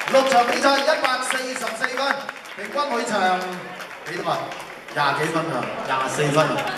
6場比賽144分，平均每場幾多啊？20幾分啊，24分啊！